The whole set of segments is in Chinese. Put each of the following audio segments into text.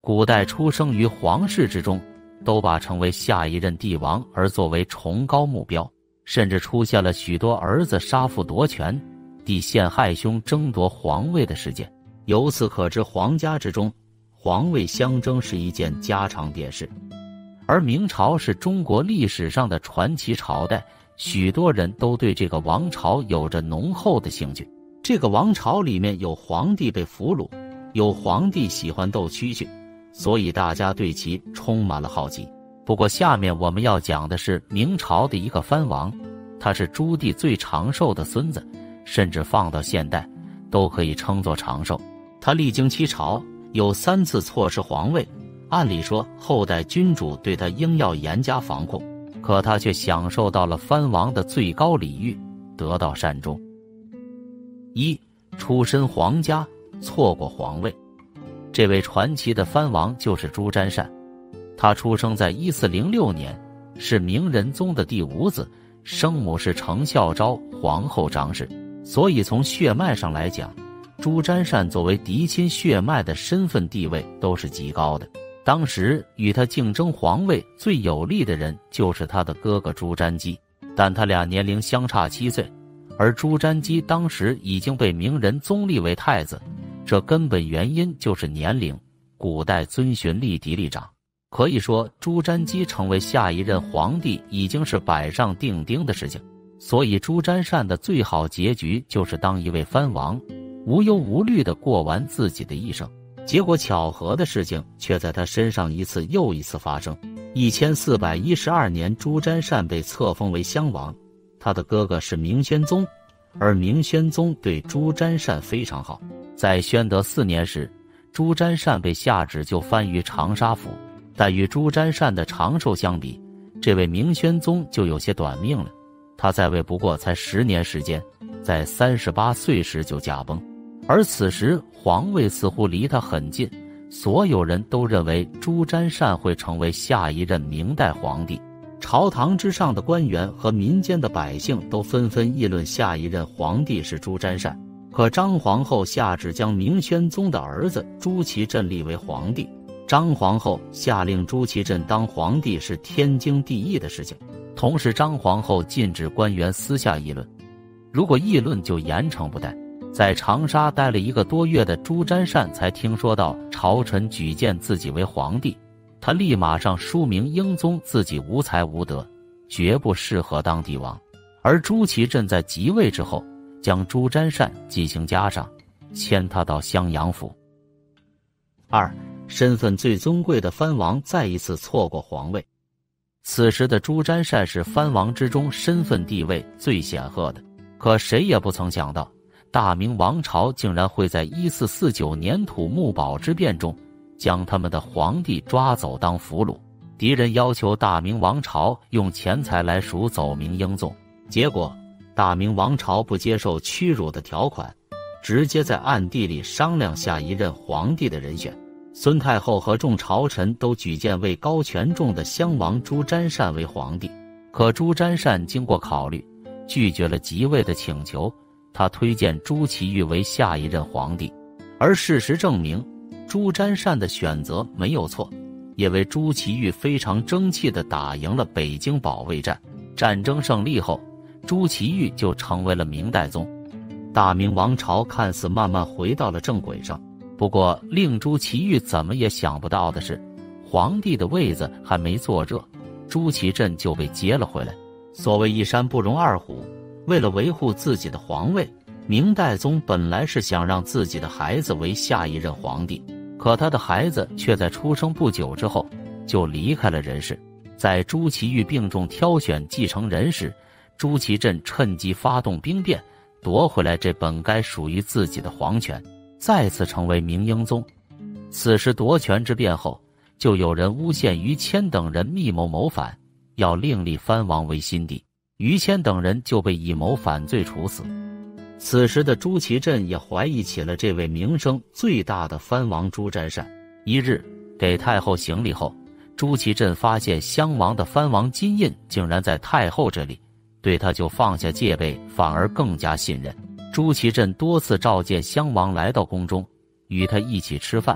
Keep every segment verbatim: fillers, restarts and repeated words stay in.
古代出生于皇室之中，都把成为下一任帝王而作为崇高目标，甚至出现了许多儿子杀父夺权、弟陷害兄争夺皇位的事件。由此可知，皇家之中，皇位相争是一件家常便事。而明朝是中国历史上的传奇朝代，许多人都对这个王朝有着浓厚的兴趣。这个王朝里面有皇帝被俘虏，有皇帝喜欢斗蛐蛐，所以大家对其充满了好奇。不过下面我们要讲的是明朝的一个藩王，他是朱棣最长寿的孙子，甚至放到现代都可以称作长寿。他历经七朝，有三次错失皇位，按理说后代君主对他应要严加防控，可他却享受到了藩王的最高礼遇，得到善终。一、出身皇家，错过皇位。这位传奇的藩王就是朱瞻善，他出生在一四零六年，是明仁宗的第五子，生母是程孝昭皇后张氏，所以从血脉上来讲，朱瞻善作为嫡亲血脉的身份地位都是极高的。当时与他竞争皇位最有力的人就是他的哥哥朱瞻基，但他俩年龄相差七岁，而朱瞻基当时已经被明仁宗立为太子，这根本原因就是年龄，古代遵循立嫡立长，可以说朱瞻基成为下一任皇帝已经是板上钉钉的事情。所以朱瞻善的最好结局就是当一位藩王，无忧无虑地过完自己的一生。结果巧合的事情却在他身上一次又一次发生。一千四百一十二年，朱瞻善被册封为襄王，他的哥哥是明宣宗，而明宣宗对朱瞻善非常好。在宣德四年时，朱瞻善被下旨就藩于长沙府，但与朱瞻善的长寿相比，这位明宣宗就有些短命了。他在位不过才十年时间，在三十八岁时就驾崩。而此时皇位似乎离他很近，所有人都认为朱瞻善会成为下一任明代皇帝。朝堂之上的官员和民间的百姓都纷纷议论下一任皇帝是朱瞻善。可张皇后下旨将明宣宗的儿子朱祁镇立为皇帝，张皇后下令朱祁镇当皇帝是天经地义的事情。同时张皇后禁止官员私下议论，如果议论就严惩不贷。在长沙待了一个多月的朱瞻善才听说到朝臣举荐自己为皇帝，他立马上书明英宗自己无才无德，绝不适合当帝王。而朱祁镇在即位之后，将朱瞻善进行加赏，迁他到襄阳府。二、身份最尊贵的藩王再一次错过皇位。此时的朱瞻善是藩王之中身份地位最显赫的，可谁也不曾想到，大明王朝竟然会在一四四九年土木堡之变中将他们的皇帝抓走当俘虏。敌人要求大明王朝用钱财来赎走明英宗，结果大明王朝不接受屈辱的条款，直接在暗地里商量下一任皇帝的人选。孙太后和众朝臣都举荐位高权重的襄王朱瞻善为皇帝，可朱瞻善经过考虑，拒绝了即位的请求，他推荐朱祁钰为下一任皇帝。而事实证明，朱瞻善的选择没有错，因为朱祁钰非常争气地打赢了北京保卫战。战争胜利后，朱祁钰就成为了明代宗，大明王朝看似慢慢回到了正轨上。不过令朱祁钰怎么也想不到的是，皇帝的位子还没坐热，朱祁镇就被接了回来。所谓一山不容二虎，为了维护自己的皇位，明代宗本来是想让自己的孩子为下一任皇帝，可他的孩子却在出生不久之后就离开了人世。在朱祁钰病重挑选继承人时，朱祁镇趁机发动兵变，夺回来这本该属于自己的皇权，再次成为明英宗。此时夺权之变后，就有人诬陷于谦等人密谋谋反，要另立藩王为新帝，于谦等人就被以谋反罪处死。此时的朱祁镇也怀疑起了这位名声最大的藩王朱瞻善。一日给太后行礼后，朱祁镇发现襄王的藩王金印竟然在太后这里，对他就放下戒备，反而更加信任。朱祁镇多次召见襄王来到宫中，与他一起吃饭，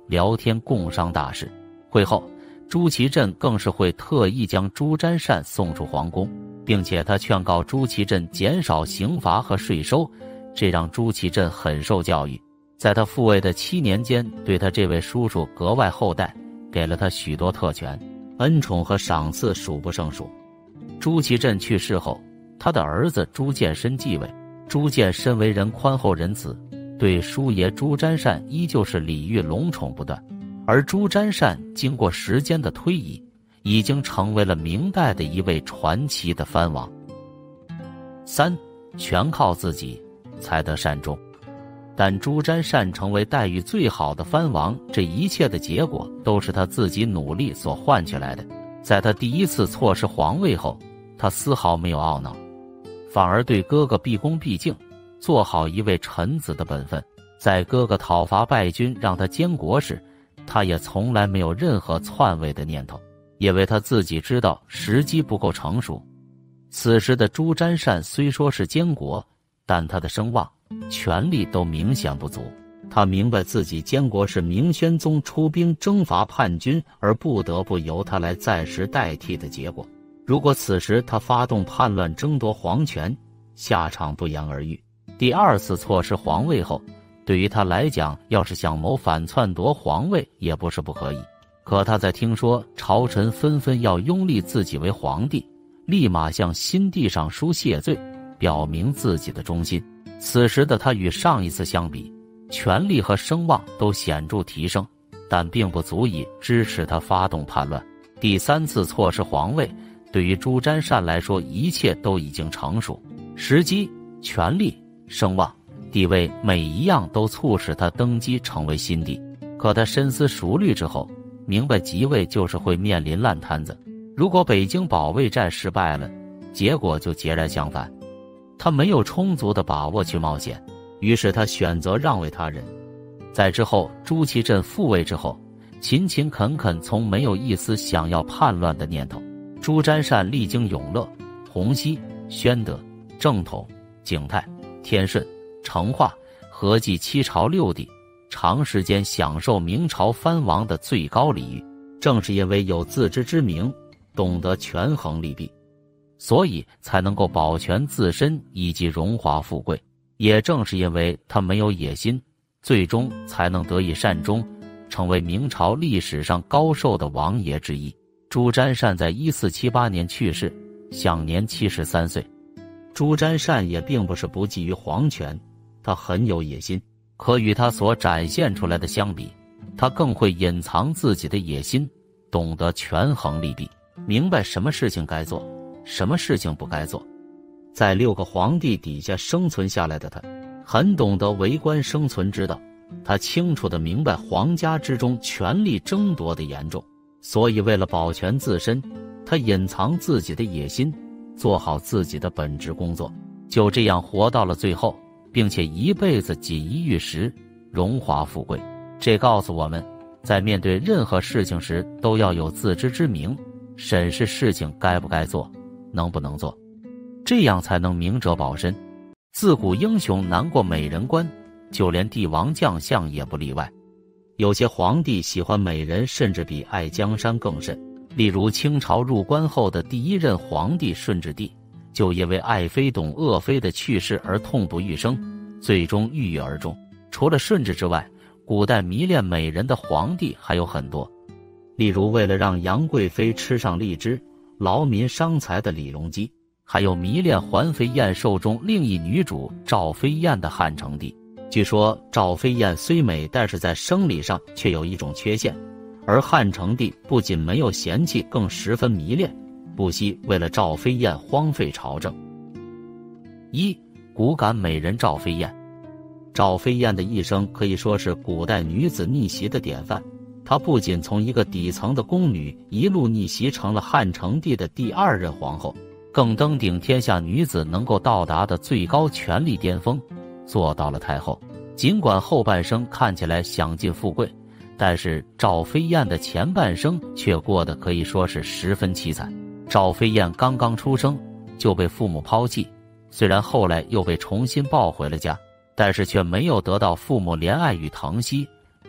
聊天共商大事。会后，朱祁镇更是会特意将朱瞻善送出皇宫，并且他劝告朱祁镇减少刑罚和税收，这让朱祁镇很受教育。在他复位的七年间，对他这位叔叔格外厚待，给了他许多特权、恩宠和赏赐数不胜数。朱祁镇去世后，他的儿子朱见深继位。朱见深为人宽厚仁慈，对叔爷朱瞻善依旧是礼遇隆宠不断。而朱瞻善经过时间的推移，已经成为了明代的一位传奇的藩王。三，全靠自己才得善终。但朱瞻善成为待遇最好的藩王，这一切的结果都是他自己努力所换取来的。在他第一次错失皇位后，他丝毫没有懊恼，反而对哥哥毕恭毕敬，做好一位臣子的本分。在哥哥讨伐败军让他监国时，他也从来没有任何篡位的念头，因为他自己知道时机不够成熟。此时的朱瞻善虽说是监国，但他的声望、权力都明显不足。他明白自己监国是明宣宗出兵征伐叛军，而不得不由他来暂时代替的结果。如果此时他发动叛乱争夺皇权，下场不言而喻。第二次错失皇位后，对于他来讲，要是想谋反篡夺皇位也不是不可以。可他在听说朝臣纷纷要拥立自己为皇帝，立马向新帝上书谢罪，表明自己的忠心。此时的他与上一次相比，权力和声望都显著提升，但并不足以支持他发动叛乱。第三次错失皇位，对于朱瞻善来说，一切都已经成熟，时机、权力、声望、地位每一样都促使他登基成为新帝。可他深思熟虑之后，明白即位就是会面临烂摊子。如果北京保卫战失败了，结果就截然相反。他没有充足的把握去冒险，于是他选择让位他人。在之后朱祁镇复位之后，勤勤恳恳，从没有一丝想要叛乱的念头。朱瞻善历经永乐、洪熙、宣德、正统、景泰、天顺、成化，合计七朝六帝，长时间享受明朝藩王的最高礼遇。正是因为有自知之明，懂得权衡利弊，所以才能够保全自身以及荣华富贵。也正是因为他没有野心，最终才能得以善终，成为明朝历史上高寿的王爷之一。朱瞻善在一四七八年去世，享年七十三岁。朱瞻善也并不是不觊觎皇权，他很有野心，可与他所展现出来的相比，他更会隐藏自己的野心，懂得权衡利弊，明白什么事情该做，什么事情不该做。在六个皇帝底下生存下来的他，很懂得为官生存之道。他清楚地明白皇家之中权力争夺的严重，所以为了保全自身，他隐藏自己的野心，做好自己的本职工作，就这样活到了最后，并且一辈子锦衣玉食，荣华富贵。这告诉我们，在面对任何事情时都要有自知之明，审视事情该不该做，能不能做，这样才能明哲保身。自古英雄难过美人关，就连帝王将相也不例外。有些皇帝喜欢美人，甚至比爱江山更甚。例如清朝入关后的第一任皇帝顺治帝，就因为爱妃董鄂妃的去世而痛不欲生，最终郁郁而终。除了顺治之外，古代迷恋美人的皇帝还有很多。例如为了让杨贵妃吃上荔枝，劳民伤财的李隆基，还有迷恋环肥燕瘦中另一女主赵飞燕的汉成帝。据说赵飞燕虽美，但是在生理上却有一种缺陷，而汉成帝不仅没有嫌弃，更十分迷恋，不惜为了赵飞燕荒废朝政。一、骨感美人赵飞燕。赵飞燕的一生可以说是古代女子逆袭的典范。她不仅从一个底层的宫女一路逆袭成了汉成帝的第二任皇后，更登顶天下女子能够到达的最高权力巅峰，做到了太后。尽管后半生看起来享尽富贵，但是赵飞燕的前半生却过得可以说是十分凄惨。赵飞燕刚刚出生就被父母抛弃，虽然后来又被重新抱回了家，但是却没有得到父母怜爱与疼惜，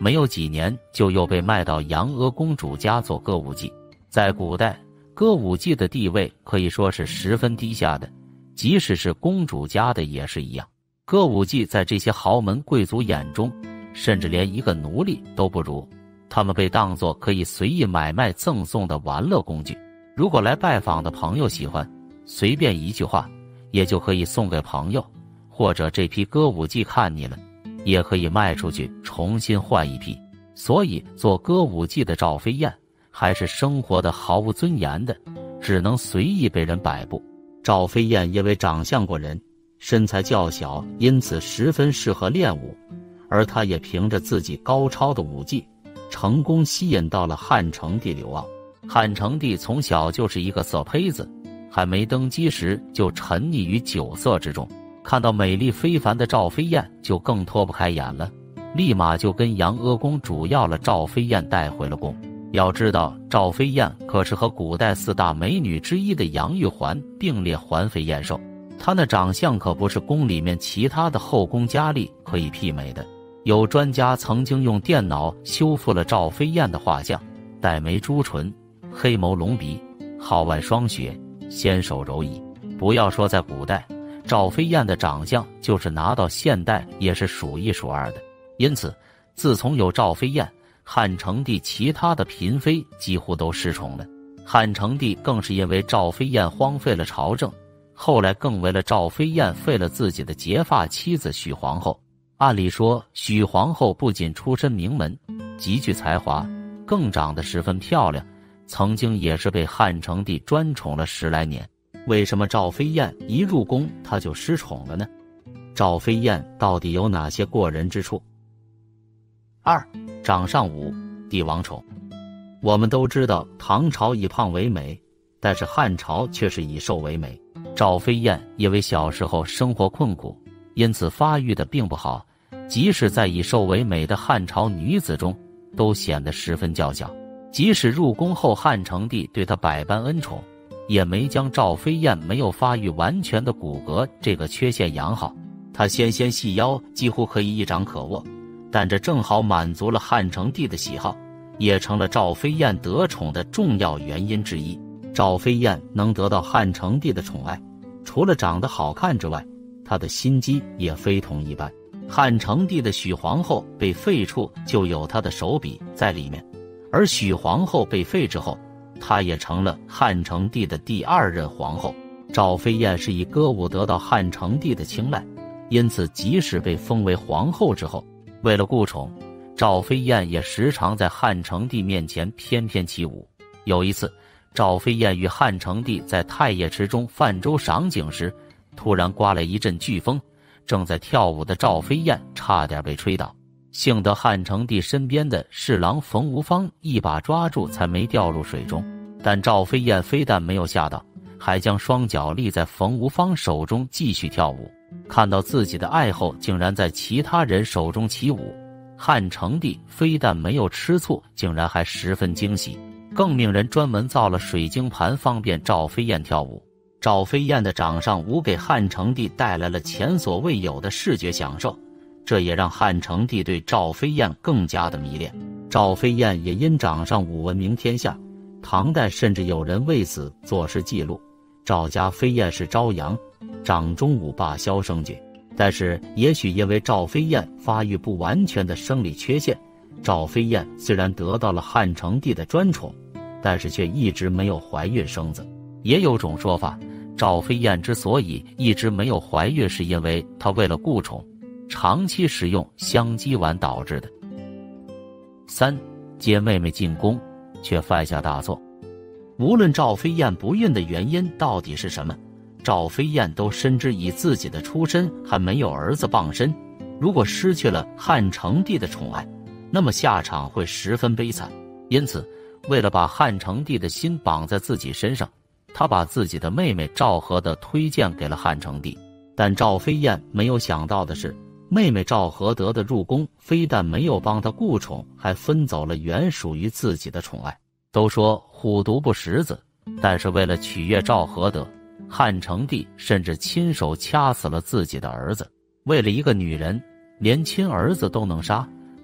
没有几年就又被卖到阳阿公主家做歌舞伎。在古代，歌舞伎的地位可以说是十分低下的，即使是公主家的也是一样。歌舞伎在这些豪门贵族眼中，甚至连一个奴隶都不如，他们被当作可以随意买卖赠送的玩乐工具。如果来拜访的朋友喜欢，随便一句话也就可以送给朋友，或者这批歌舞伎看腻了，也可以卖出去重新换一批。所以做歌舞伎的赵飞燕还是生活的毫无尊严的，只能随意被人摆布。赵飞燕因为长相过人，身材较小，因此十分适合练武，而她也凭着自己高超的武技，成功吸引到了汉成帝刘骜。汉成帝从小就是一个色胚子，还没登基时就沉溺于酒色之中，看到美丽非凡的赵飞燕就更脱不开眼了，立马就跟阳阿公主要了赵飞燕带回了宫。要知道，赵飞燕可是和古代四大美女之一的杨玉环并列环肥燕瘦，她那长相可不是宫里面其他的后宫佳丽可以媲美的。有专家曾经用电脑修复了赵飞燕的画像，黛眉朱唇，黑眸隆鼻，皓腕双雪，纤手柔仪。不要说在古代，赵飞燕的长相就是拿到现代也是数一数二的。因此，自从有赵飞燕，汉成帝其他的嫔妃几乎都失宠了。汉成帝更是因为赵飞燕荒废了朝政，后来更为了赵飞燕废了自己的结发妻子许皇后。按理说，许皇后不仅出身名门，极具才华，更长得十分漂亮，曾经也是被汉成帝专宠了十来年。为什么赵飞燕一入宫她就失宠了呢？赵飞燕到底有哪些过人之处？二，掌上舞，帝王宠。我们都知道唐朝以胖为美，但是汉朝却是以瘦为美。赵飞燕因为小时候生活困苦，因此发育的并不好，即使在以瘦为美的汉朝女子中，都显得十分娇小。即使入宫后汉成帝对她百般恩宠，也没将赵飞燕没有发育完全的骨骼这个缺陷养好。她纤纤细腰，几乎可以一掌可握，但这正好满足了汉成帝的喜好，也成了赵飞燕得宠的重要原因之一。赵飞燕能得到汉成帝的宠爱，除了长得好看之外，她的心机也非同一般。汉成帝的许皇后被废处就有她的手笔在里面，而许皇后被废之后，她也成了汉成帝的第二任皇后。赵飞燕是以歌舞得到汉成帝的青睐，因此即使被封为皇后之后，为了顾宠，赵飞燕也时常在汉成帝面前翩翩起舞。有一次，赵飞燕与汉成帝在太液池中泛舟赏景时，突然刮来一阵飓风，正在跳舞的赵飞燕差点被吹倒，幸得汉成帝身边的侍郎冯无方一把抓住，才没掉入水中。但赵飞燕非但没有吓到，还将双脚立在冯无方手中继续跳舞。看到自己的爱后竟然在其他人手中起舞，汉成帝非但没有吃醋，竟然还十分惊喜，更命人专门造了水晶盘方便赵飞燕跳舞。赵飞燕的掌上舞给汉成帝带来了前所未有的视觉享受，这也让汉成帝对赵飞燕更加的迷恋。赵飞燕也因掌上舞闻名天下，唐代甚至有人为此作诗记录：赵家飞燕是朝阳，掌中舞罢箫声绝。但是也许因为赵飞燕发育不完全的生理缺陷，赵飞燕虽然得到了汉成帝的专宠，但是却一直没有怀孕生子。也有种说法，赵飞燕之所以一直没有怀孕，是因为她为了顾宠，长期使用香鸡丸导致的。三，接妹妹进宫，却犯下大错。无论赵飞燕不孕的原因到底是什么，赵飞燕都深知以自己的出身还没有儿子傍身，如果失去了汉成帝的宠爱，那么下场会十分悲惨。因此，为了把汉成帝的心绑在自己身上，他把自己的妹妹赵合德推荐给了汉成帝。但赵飞燕没有想到的是，妹妹赵合德的入宫非但没有帮她顾宠，还分走了原属于自己的宠爱。都说虎毒不食子，但是为了取悦赵合德，汉成帝甚至亲手掐死了自己的儿子。为了一个女人，连亲儿子都能杀，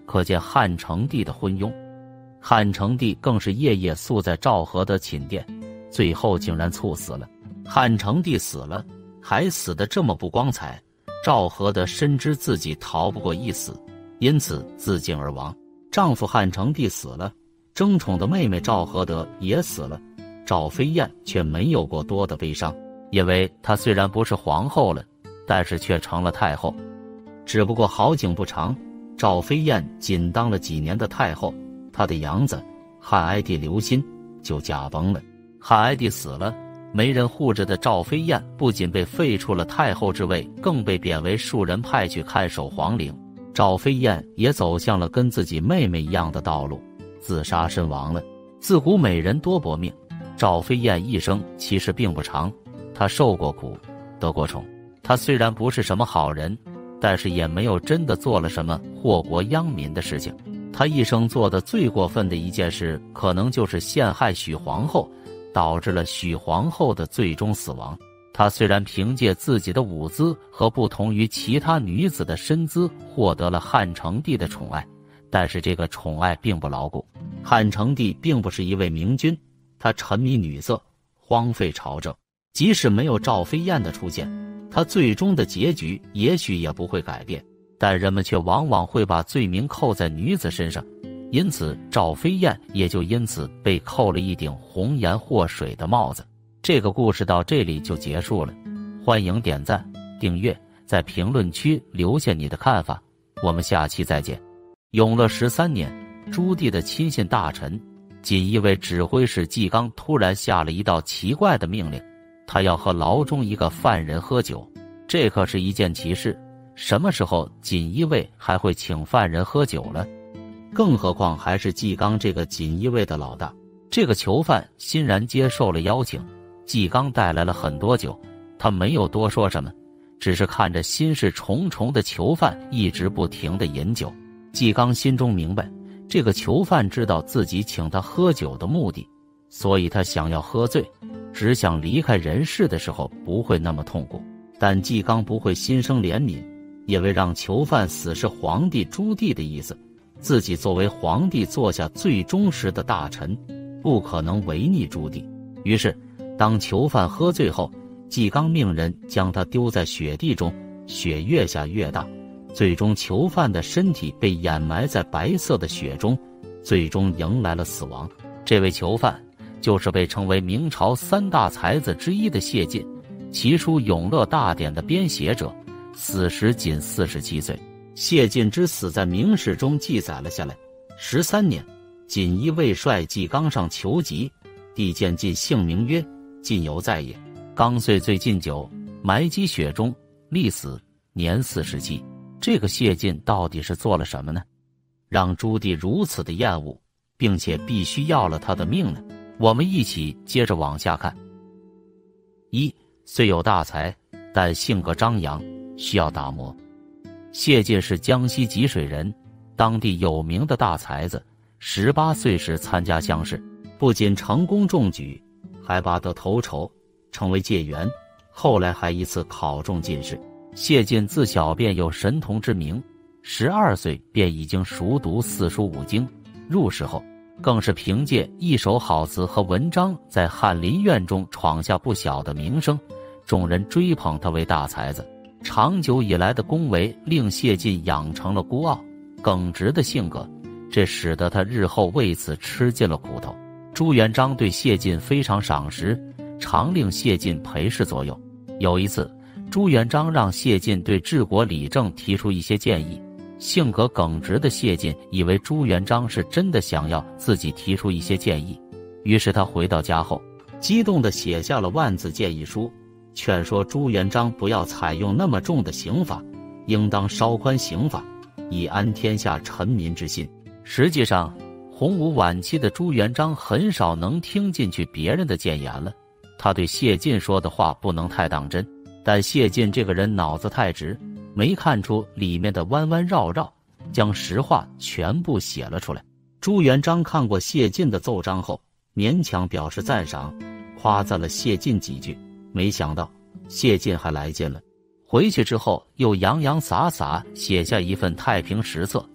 可见汉成帝的昏庸。汉成帝更是夜夜宿在赵合德寝殿，最后竟然猝死了。汉成帝死了，还死得这么不光彩，赵合德深知自己逃不过一死，因此自尽而亡。丈夫汉成帝死了，争宠的妹妹赵合德也死了，赵飞燕却没有过多的悲伤，因为她虽然不是皇后了，但是却成了太后。只不过好景不长，赵飞燕仅当了几年的太后，她的养子汉哀帝刘欣就驾崩了。汉哀帝死了，没人护着的赵飞燕不仅被废除了太后之位，更被贬为庶人派去看守皇陵。赵飞燕也走向了跟自己妹妹一样的道路，自杀身亡了。自古美人多薄命，赵飞燕一生其实并不长，她受过苦，得过宠。她虽然不是什么好人，但是也没有真的做了什么祸国殃民的事情。她一生做的最过分的一件事，可能就是陷害许皇后，导致了许皇后的最终死亡。她虽然凭借自己的舞姿和不同于其他女子的身姿获得了汉成帝的宠爱，但是这个宠爱并不牢固。汉成帝并不是一位明君，他沉迷女色，荒废朝政。即使没有赵飞燕的出现，他最终的结局也许也不会改变，但人们却往往会把罪名扣在女子身上，因此赵飞燕也就因此被扣了一顶红颜祸水的帽子。这个故事到这里就结束了，欢迎点赞、订阅，在评论区留下你的看法，我们下期再见。永乐十三年，朱棣的亲信大臣锦衣卫指挥使纪纲突然下了一道奇怪的命令，他要和牢中一个犯人喝酒。这可是一件奇事，什么时候锦衣卫还会请犯人喝酒了？更何况还是纪纲这个锦衣卫的老大。这个囚犯欣然接受了邀请，纪纲带来了很多酒，他没有多说什么，只是看着心事重重的囚犯一直不停地饮酒。纪纲心中明白，这个囚犯知道自己请他喝酒的目的，所以他想要喝醉，只想离开人世的时候不会那么痛苦。但纪纲不会心生怜悯，因为让囚犯死是皇帝朱棣的意思，自己作为皇帝做下最忠实的大臣，不可能违逆朱棣。于是当囚犯喝醉后，纪纲命人将他丢在雪地中，雪越下越大，最终囚犯的身体被掩埋在白色的雪中，最终迎来了死亡。这位囚犯就是被称为明朝三大才子之一的谢晋，其书《永乐大典》的编写者，死时仅四十七岁。谢晋之死在明史中记载了下来。十三年，锦衣卫帅纪纲上求疾，帝见晋姓名曰晋犹在也。纲遂醉禁酒，埋积雪中，立死，年四十七。这个谢晋到底是做了什么呢？让朱棣如此的厌恶，并且必须要了他的命呢？我们一起接着往下看。一，虽有大才，但性格张扬，需要打磨。谢晋是江西吉水人，当地有名的大才子。十八岁时参加乡试，不仅成功中举，还拔得头筹，成为解元。后来还一次考中进士。谢晋自小便有神童之名，十二岁便已经熟读四书五经。入仕后，更是凭借一手好词和文章，在翰林院中闯下不小的名声，众人追捧他为大才子。长久以来的恭维令谢晋养成了孤傲、耿直的性格，这使得他日后为此吃尽了苦头。朱元璋对谢晋非常赏识，常令谢晋陪侍左右。有一次，朱元璋让谢晋对治国理政提出一些建议，性格耿直的谢晋以为朱元璋是真的想要自己提出一些建议，于是他回到家后，激动地写下了万字建议书，劝说朱元璋不要采用那么重的刑罚，应当稍宽刑罚，以安天下臣民之心。实际上，洪武晚期的朱元璋很少能听进去别人的谏言了，他对谢晋说的话不能太当真。但谢晋这个人脑子太直，没看出里面的弯弯绕绕，将实话全部写了出来。朱元璋看过谢晋的奏章后，勉强表示赞赏，夸赞了谢晋几句。没想到谢晋还来劲了，回去之后又洋洋洒洒写下一份太平实策，这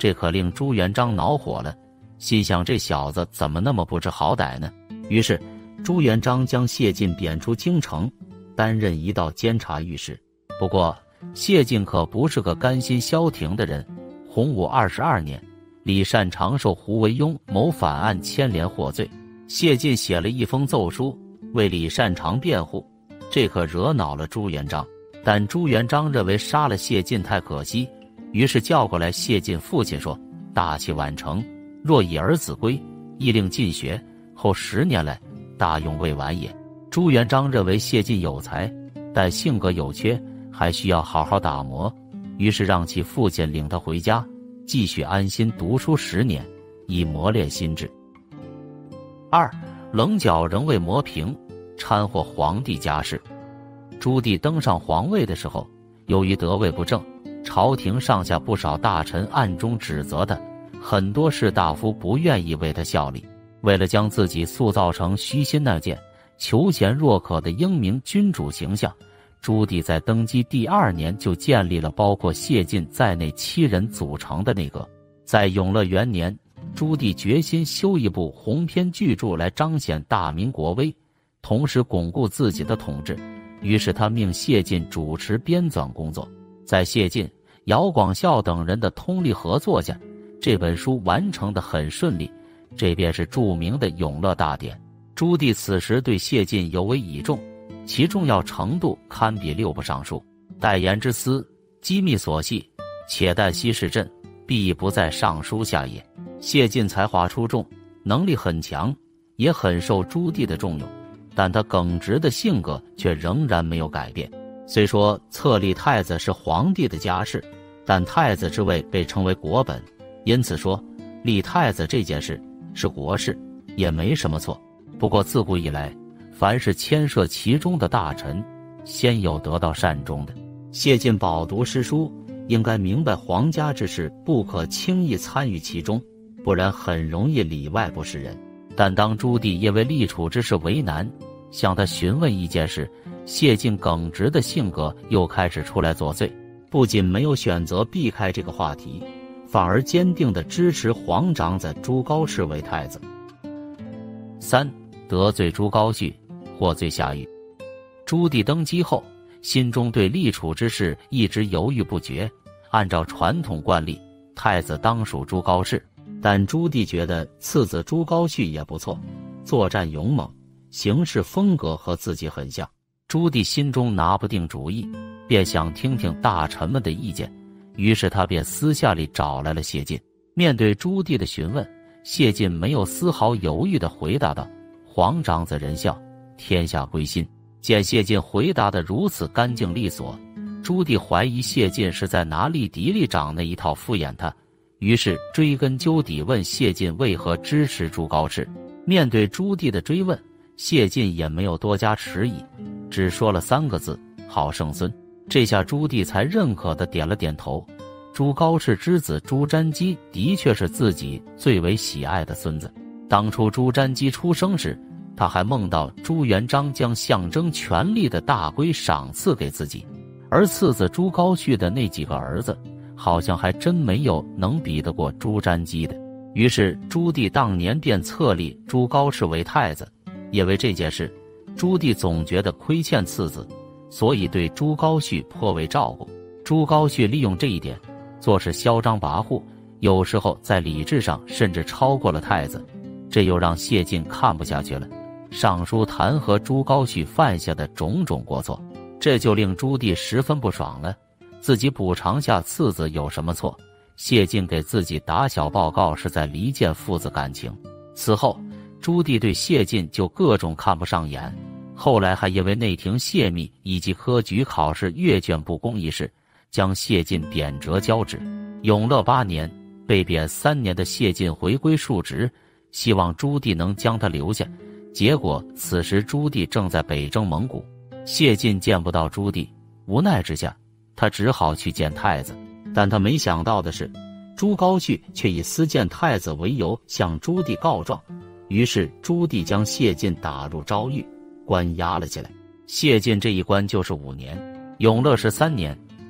这可令朱元璋恼火了，心想这小子怎么那么不知好歹呢？于是朱元璋将谢晋贬出京城，担任一道监察御史。不过谢晋可不是个甘心消停的人。洪武二十二年，李善长受胡惟庸谋反案牵连获罪，谢晋写了一封奏书为李善长辩护，这可惹恼了朱元璋。但朱元璋认为杀了谢晋太可惜，于是叫过来谢晋父亲说：大器晚成，若以儿子归，亦令进学，后十年来大用未完也。朱元璋认为谢晋有才，但性格有缺，还需要好好打磨，于是让其父亲领他回家，继续安心读书十年，以磨练心智。二，棱角仍未磨平，掺和皇帝家事。朱棣登上皇位的时候，由于得位不正，朝廷上下不少大臣暗中指责他，很多士大夫不愿意为他效力。为了将自己塑造成虚心纳谏、求贤若渴的英明君主形象，朱棣在登基第二年就建立了包括谢晋在内七人组成的内阁。在永乐元年，朱棣决心修一部鸿篇巨著来彰显大明国威，同时巩固自己的统治。于是他命谢晋主持编纂工作。在谢晋、姚广孝等人的通力合作下，这本书完成得很顺利，这便是著名的《永乐大典》。朱棣此时对谢晋尤为倚重，其重要程度堪比六部尚书。代言之私，机密所系，且旦夕视朕，必不在尚书下也。谢晋才华出众，能力很强，也很受朱棣的重用，但他耿直的性格却仍然没有改变。虽说册立太子是皇帝的家事，但太子之位被称为国本，因此说立太子这件事是国事，也没什么错。不过自古以来，凡是牵涉其中的大臣，先有得到善终的。谢晋饱读诗书，应该明白皇家之事不可轻易参与其中，不然很容易里外不是人。但当朱棣因为立储之事为难，向他询问一件事，谢晋耿直的性格又开始出来作祟，不仅没有选择避开这个话题，反而坚定地支持皇长子朱高炽为太子。三，得罪朱高煦，获罪下狱。朱棣登基后，心中对立储之事一直犹豫不决。按照传统惯例，太子当属朱高炽，但朱棣觉得次子朱高煦也不错，作战勇猛，行事风格和自己很像。朱棣心中拿不定主意，便想听听大臣们的意见，于是他便私下里找来了谢晋。面对朱棣的询问，谢晋没有丝毫犹豫地回答道：皇长子仁孝，天下归心。见谢晋回答得如此干净利索，朱棣怀疑谢晋是在拿立嫡立长那一套敷衍他，于是追根究底问谢晋为何支持朱高炽。面对朱棣的追问，谢晋也没有多加迟疑，只说了三个字：好圣孙。这下朱棣才认可地点了点头。朱高炽之子朱瞻基的确是自己最为喜爱的孙子。当初朱瞻基出生时，他还梦到朱元璋将象征权力的大圭赏赐给自己，而次子朱高煦的那几个儿子，好像还真没有能比得过朱瞻基的。于是朱棣当年便册立朱高炽为太子。因为这件事，朱棣总觉得亏欠次子，所以对朱高煦颇为照顾。朱高煦利用这一点，做事嚣张跋扈，有时候在理智上甚至超过了太子，这又让谢晋看不下去了，上书弹劾朱高煦犯下的种种过错，这就令朱棣十分不爽了。自己补偿下次子有什么错？谢晋给自己打小报告是在离间父子感情。此后朱棣对谢晋就各种看不上眼，后来还因为内廷泄密以及科举考试阅卷不公一事，将谢晋贬谪交趾。永乐八年，被贬三年的谢晋回归述职，希望朱棣能将他留下。结果此时朱棣正在北征蒙古，谢晋见不到朱棣，无奈之下，他只好去见太子。但他没想到的是，朱高煦却以私见太子为由向朱棣告状，于是朱棣将谢晋打入诏狱，关押了起来。谢晋这一关就是五年。永乐十三年，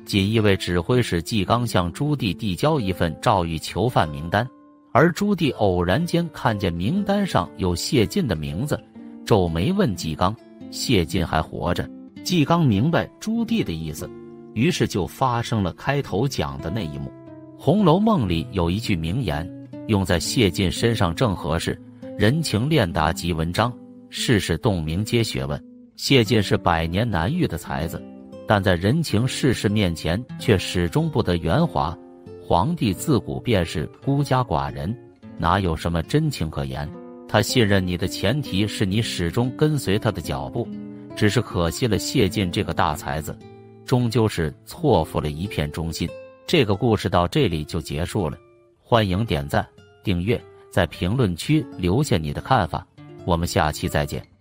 锦衣卫指挥使纪纲向朱棣递交一份诏狱囚犯名单，而朱棣偶然间看见名单上有谢晋的名字，皱眉问纪纲：“谢晋还活着？”纪纲明白朱棣的意思，于是就发生了开头讲的那一幕。《红楼梦》里有一句名言，用在谢晋身上正合适：人情练达即文章，世事洞明皆学问。谢晋是百年难遇的才子，但在人情世事面前却始终不得圆滑。皇帝自古便是孤家寡人，哪有什么真情可言？他信任你的前提是你始终跟随他的脚步，只是可惜了谢晋这个大才子，终究是错付了一片忠心。这个故事到这里就结束了，欢迎点赞、订阅，在评论区留下你的看法，我们下期再见。